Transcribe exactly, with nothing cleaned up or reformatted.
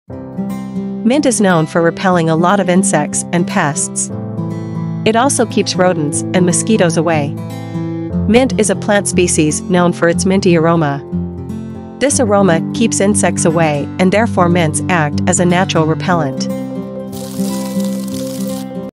Mint is known for repelling a lot of insects and pests. It also keeps rodents and mosquitoes away. Mint is a plant species known for its minty aroma. This aroma keeps insects away, and therefore mints act as a natural repellent.